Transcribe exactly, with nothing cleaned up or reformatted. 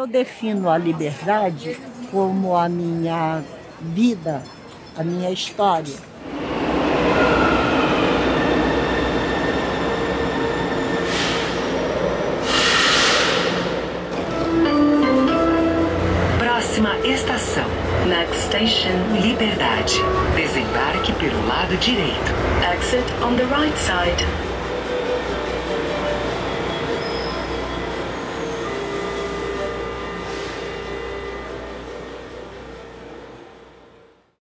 eu defino a liberdade como a minha vida, a minha história. Próxima estação. Next station, Liberdade. Desembarque pelo lado direito. Exit on the right side.